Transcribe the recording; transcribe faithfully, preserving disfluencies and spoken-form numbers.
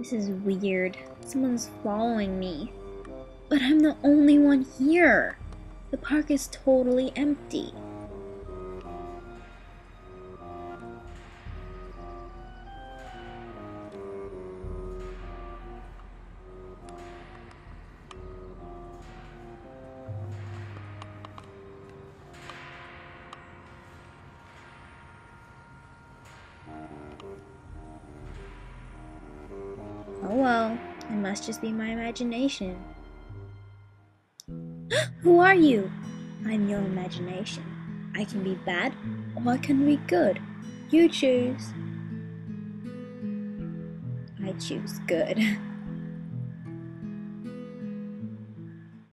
This is weird. Someone's following me. But I'm the only one here. The park is totally empty. Oh well, it must just be my imagination. Who are you? I'm your imagination. I can be bad or I can be good. You choose. I choose good.